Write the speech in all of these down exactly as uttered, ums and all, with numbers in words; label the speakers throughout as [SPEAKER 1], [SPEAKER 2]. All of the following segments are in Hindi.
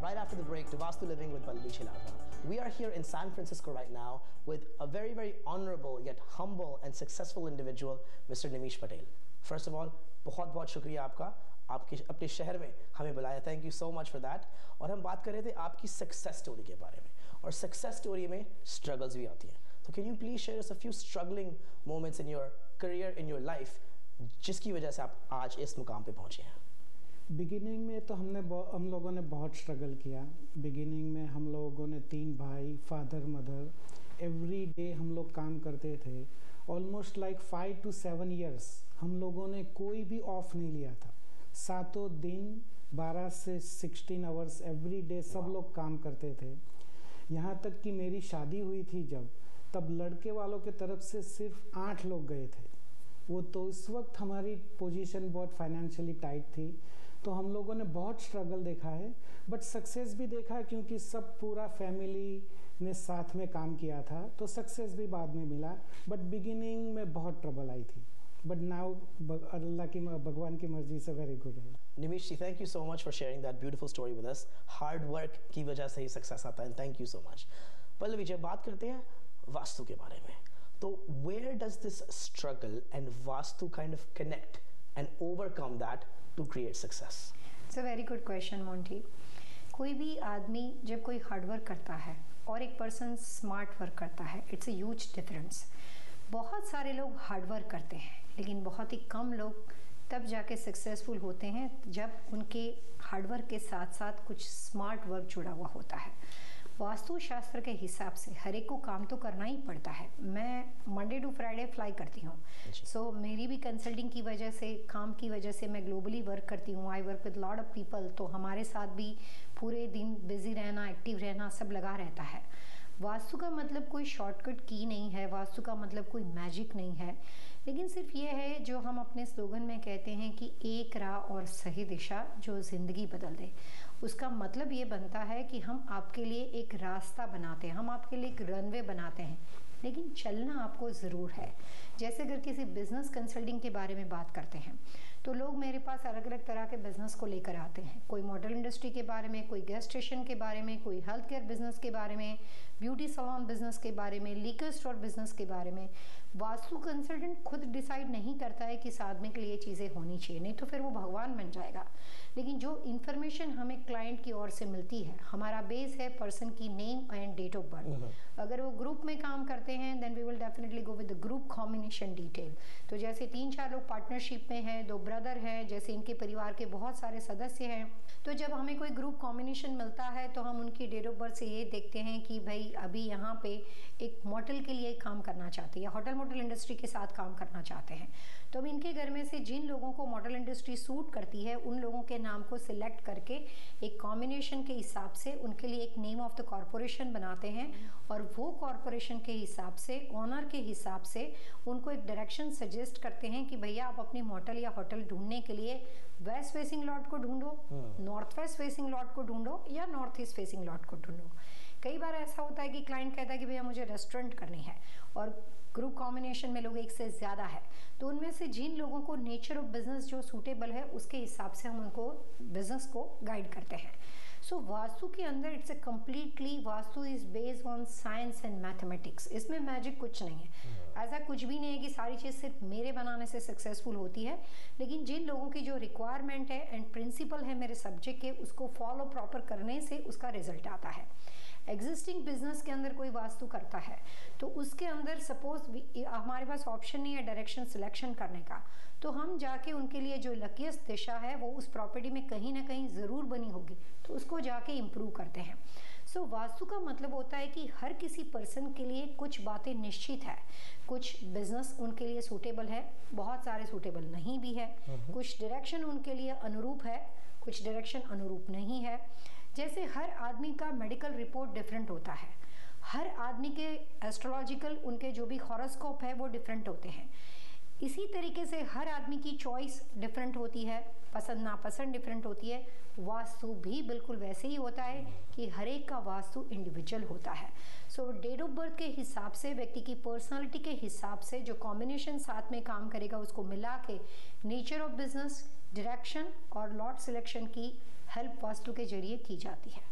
[SPEAKER 1] right after the break to Vastu Living with Pallavi Chilavra. We are here in San Francisco right now with a very, very honorable yet humble and successful individual, Mister Nimish Patel. First of all, बहुत बहुत शुक्रिया आपका आपके अपने शहर में हमें बुलाया. Thank you so much for that. और हम बात कर रहे थे आपकी सक्सेस स्टोरी के बारे में, और सक्सेस स्टोरी में स्ट्रगल्स भी आती हैं. तो can you please share us a few struggling moments in your career, in your life, जिसकी वजह से आप आज इस मुकाम पे पहुंचे हैं?
[SPEAKER 2] बिगिनिंग में तो हमने हम लोगों ने बहुत स्ट्रगल किया. बिगिनिंग में हम लोगों ने तीन भाई, फादर मदर, एवरी डे हम लोग काम करते थे. Almost like five to seven years हम लोगों ने कोई भी ऑफ नहीं लिया था. सातों दिन बारह से सिक्सटीन आवर्स एवरी डे सब लोग काम करते थे. यहाँ तक कि मेरी शादी हुई थी जब, तब लड़के वालों के तरफ से सिर्फ आठ लोग गए थे. वो तो उस वक्त हमारी पोजीशन बहुत फाइनेंशियली टाइट थी, तो हम लोगों ने बहुत स्ट्रगल देखा है, बट सक्सेस भी देखा है क्योंकि सब पूरा फैमिली ने साथ में काम किया था, तो सक्सेस भी बाद में मिला. बट बिगिनिंग में बहुत ट्रबल आई थी, बट नाउ अल्लाह की भगवान की मर्जी से वेरी गुड है.
[SPEAKER 1] Nimish ji, thank you so much for sharing that beautiful story with us. Hard work की वजह से ही सक्सेस आता है. Thank you so much. Pallavi ji, बात करते हैं वास्तु के बारे में. तो where does this struggle and Vastu kind of connect and overcome that to create success?
[SPEAKER 3] It's a very good question, Monty. कोई भी आदमी जब कोई हार्ड वर्क करता है और एक पर्सन स्मार्ट वर्क करता है, इट्स अ ह्यूज डिफरेंस. बहुत सारे लोग हार्ड वर्क करते हैं, लेकिन बहुत ही कम लोग तब जाके सक्सेसफुल होते हैं जब उनके हार्डवर्क के साथ साथ कुछ स्मार्ट वर्क जुड़ा हुआ होता है. वास्तु शास्त्र के हिसाब से हर एक को काम तो करना ही पड़ता है. मैं मंडे टू फ्राइडे फ्लाई करती हूँ, सो so, मेरी भी कंसल्टिंग की वजह से, काम की वजह से मैं ग्लोबली वर्क करती हूँ. I work with lot of people, तो हमारे साथ भी पूरे दिन बिजी रहना, एक्टिव रहना सब लगा रहता है. वास्तु का मतलब कोई शॉर्टकट की नहीं है, वास्तु का मतलब कोई मैजिक नहीं है, लेकिन सिर्फ ये है जो हम अपने स्लोगन में कहते हैं कि एक राह और सही दिशा जो ज़िंदगी बदल दे. उसका मतलब ये बनता है कि हम आपके लिए एक रास्ता बनाते हैं, हम आपके लिए एक रनवे बनाते हैं, लेकिन चलना आपको ज़रूर है. जैसे अगर किसी बिज़नेस कंसल्टिंग के बारे में बात करते हैं तो लोग मेरे पास अलग अलग तरह के बिज़नेस को लेकर आते हैं. कोई मॉडल इंडस्ट्री के बारे में, कोई गैस स्टेशन के बारे में, कोई हेल्थ केयर बिजनेस के बारे में, ब्यूटी सैलून बिजनेस के बारे में, लिकर स्टोर बिजनेस के बारे में. वास्तु कंसल्टेंट खुद डिसाइड नहीं करता है कि इस आदमी के लिए चीज़ें होनी चाहिए, नहीं तो फिर वो भगवान बन जाएगा. लेकिन जो इन्फॉर्मेशन हमें क्लाइंट की ओर से मिलती है, हमारा बेस है पर्सन की name and date of birth. अगर वो ग्रुप में काम करते हैं then we will definitely go with the group combination detail. तो जैसे तीन चार लोग पार्टनरशिप में हैं, दो ब्रदर हैं, जैसे इनके परिवार के बहुत सारे सदस्य हैं, तो जब हमें कोई ग्रुप कॉम्बिनेशन मिलता है तो हम उनकी डेट ऑफ बर्थ से ये देखते हैं कि भाई अभी यहाँ पे एक मॉडल के लिए काम करना चाहते हैं या होटल मॉडल इंडस्ट्री के साथ काम करना चाहते हैं. तो अब इनके घर में से जिन लोगों को मॉडल इंडस्ट्री सूट करती है उन लोगों के नाम को सिलेक्ट करके एक कॉम्बिनेशन के हिसाब से उनके लिए एक नेम ऑफ द कॉरपोरेशन बनाते हैं, और वो कॉरपोरेशन के हिसाब से, ओनर के हिसाब से उनको एक डायरेक्शन सजेस्ट करते हैं कि भैया आप अपनी मॉडल या होटल ढूंढने के लिए वेस्ट फेसिंग लॉट को ढूंढो, नॉर्थ वेस्ट फेसिंग लॉट को ढूंढो या नॉर्थ ईस्ट फेसिंग लॉट को ढूंढो. कई बार ऐसा होता है कि क्लाइंट कहता है कि भैया मुझे रेस्टोरेंट करनी है और ग्रुप कॉम्बिनेशन में लोग एक से ज़्यादा है, तो उनमें से जिन लोगों को नेचर ऑफ बिजनेस जो सूटेबल है उसके हिसाब से हम उनको बिजनेस को गाइड करते हैं. सो so, वास्तु के अंदर it's a completely, vastu is based on science and mathematics. इसमें मैजिक कुछ नहीं है, ऐसा कुछ भी नहीं है कि सारी चीज़ सिर्फ मेरे बनाने से सक्सेसफुल होती है, लेकिन जिन लोगों की जो रिक्वायरमेंट है एंड प्रिंसिपल है मेरे सब्जेक्ट के, उसको फॉलो प्रॉपर करने से उसका रिजल्ट आता है. एग्जिस्टिंग बिजनेस के अंदर कोई वास्तु करता है तो उसके अंदर सपोज हमारे पास ऑप्शन नहीं है डायरेक्शन सिलेक्शन करने का, तो हम जाके उनके लिए जो लकीस्ट दिशा है वो उस प्रॉपर्टी में कहीं ना कहीं ज़रूर बनी होगी, तो उसको जाके इम्प्रूव करते हैं. सो so, वास्तु का मतलब होता है कि हर किसी पर्सन के लिए कुछ बातें निश्चित है. कुछ बिजनेस उनके लिए सूटेबल है, बहुत सारे सूटेबल नहीं भी है, कुछ डायरेक्शन उनके लिए अनुरूप है, कुछ डायरेक्शन अनुरूप नहीं है. जैसे हर आदमी का मेडिकल रिपोर्ट डिफरेंट होता है, हर आदमी के एस्ट्रोलॉजिकल उनके जो भी हॉरोस्कोप है वो डिफरेंट होते हैं. इसी तरीके से हर आदमी की चॉइस डिफरेंट होती है, पसंद नापसंद डिफरेंट होती है. वास्तु भी बिल्कुल वैसे ही होता है कि हर एक का वास्तु इंडिविजुअल होता है. सो डेट ऑफ बर्थ के हिसाब से, व्यक्ति की पर्सनालिटी के हिसाब से जो कॉम्बिनेशन साथ में काम करेगा उसको मिला के नेचर ऑफ बिजनेस, डायरेक्शन और लॉट सिलेक्शन की हेल्प वास्तु के जरिए की जाती है.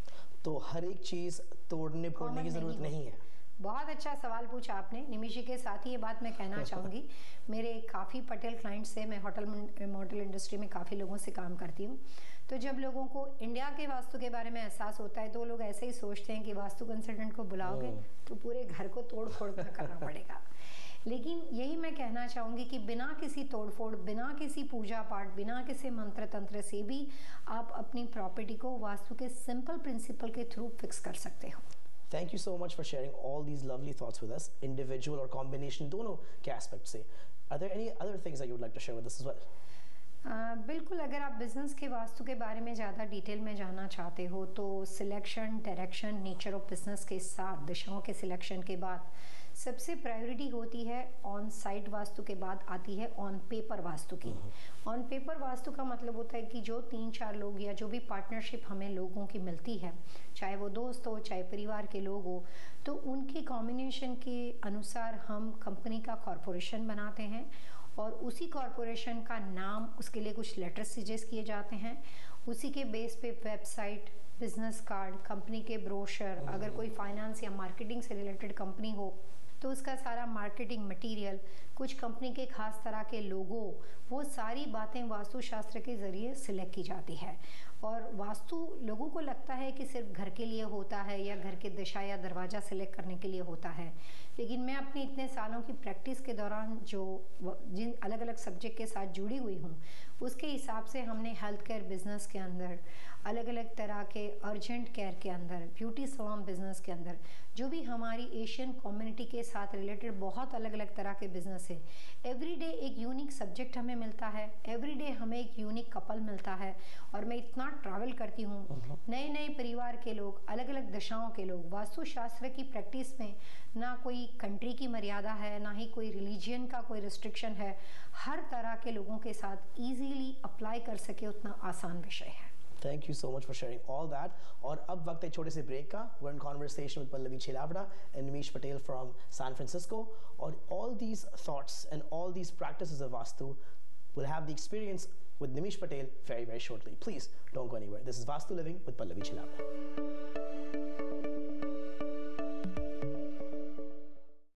[SPEAKER 1] तो हर एक चीज तोड़ने फोड़ने की जरूरत नहीं है।
[SPEAKER 3] बहुत अच्छा सवाल पूछा आपने निमिषी। के साथ ही ये बात मैं कहना चाहूँगी, मेरे काफ़ी पटेल क्लाइंट्स से, मैं होटल मॉडल इंडस्ट्री में काफ़ी लोगों से काम करती हूँ, तो जब लोगों को इंडिया के वास्तु के बारे में एहसास होता है तो लोग ऐसे ही सोचते हैं कि वास्तु कंसल्टेंट को बुलाओगे तो पूरे घर को तोड़ फोड़ कर करना पड़ेगा। लेकिन यही मैं कहना चाहूँगी कि बिना किसी तोड़फोड़, बिना किसी पूजा पाठ, बिना किसी मंत्र तंत्र से भी आप अपनी प्रॉपर्टी को वास्तु के सिंपल प्रिंसिपल के थ्रू फिक्स कर सकते हो।
[SPEAKER 1] Thank you so much for sharing all these lovely thoughts with us, individual or combination दोनों के aspect से. Are there any other things that you would like to share with us as well?
[SPEAKER 3] Uh, बिल्कुल, अगर आप बिजनेस के वास्तु के बारे में ज़्यादा डिटेल में जानना चाहते हो तो selection, direction, nature of business के साथ दिशाओं के सिलेक्शन के बाद सबसे प्रायोरिटी होती है ऑन साइट वास्तु के बाद आती है ऑन पेपर वास्तु की। ऑन पेपर वास्तु का मतलब होता है कि जो तीन चार लोग या जो भी पार्टनरशिप हमें लोगों की मिलती है, चाहे वो दोस्त हो चाहे परिवार के लोग हो, तो उनके कॉम्बिनेशन के अनुसार हम कंपनी का कॉरपोरेशन बनाते हैं और उसी कॉरपोरेशन का नाम, उसके लिए कुछ लेटर्स सजेस्ट किए जाते हैं। उसी के बेस पे वेबसाइट, बिजनेस कार्ड, कंपनी के ब्रोशर, अगर कोई फाइनेंस या मार्केटिंग से रिलेटेड कंपनी हो तो उसका सारा मार्केटिंग मटेरियल, कुछ कंपनी के खास तरह के लोगो, वो सारी बातें वास्तुशास्त्र के ज़रिए सिलेक्ट की जाती है। और वास्तु लोगों को लगता है कि सिर्फ घर के लिए होता है या घर के दिशा या दरवाज़ा सिलेक्ट करने के लिए होता है, लेकिन मैं अपने इतने सालों की प्रैक्टिस के दौरान जो जिन अलग अलग सब्जेक्ट के साथ जुड़ी हुई हूँ उसके हिसाब से हमने हेल्थ केयर बिजनेस के अंदर, अलग अलग तरह के अर्जेंट केयर के अंदर, ब्यूटी सैलून बिजनेस के अंदर, जो भी हमारी एशियन कम्युनिटी के साथ रिलेटेड बहुत अलग अलग तरह के बिजनेस है, एवरीडे एक यूनिक सब्जेक्ट हमें मिलता है, एवरीडे हमें एक यूनिक कपल मिलता है। और मैं इतना ट्रैवल करती हूँ, नए नए परिवार के लोग, अलग अलग दिशाओं के लोग। वास्तुशास्त्र की प्रैक्टिस में ना कोई कंट्री की मर्यादा है, ना ही कोई रिलीजियन का कोई रिस्ट्रिक्शन है, हर तरह के लोगों के साथ इजीली अप्लाई कर सके उतना आसान विषय है।
[SPEAKER 1] Thank you so much for sharing all that. और अब वक्त है छोटे से ब्रेक का। We're in conversation with Pallavi Chhelapra and Nimish Patel from San Francisco. और all these thoughts and all these practices of Vastu will have the experience with Nimish Patel very very shortly. Please don't go anywhere. This is Vastu Living with Pallavi Chhelapra.